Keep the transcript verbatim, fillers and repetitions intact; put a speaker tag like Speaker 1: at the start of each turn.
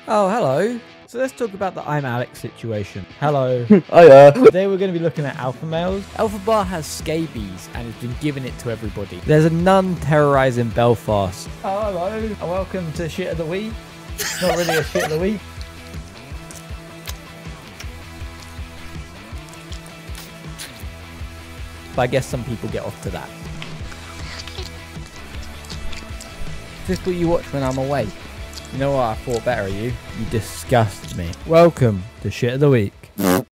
Speaker 1: Oh, hello. So let's talk about the I'm Alex situation. Hello.
Speaker 2: Oh yeah.
Speaker 1: Today we're going to be looking at alpha males. Alpha Bar has scabies and has been giving it to everybody. There's a nun terrorising Belfast. Oh, hello. And welcome to Shit of the Week. Not really a Shit of the Week. But I guess some people get off to that. Is this what you watch when I'm away? You know what? I thought better of you. You disgust me. Welcome to Shit of the Week.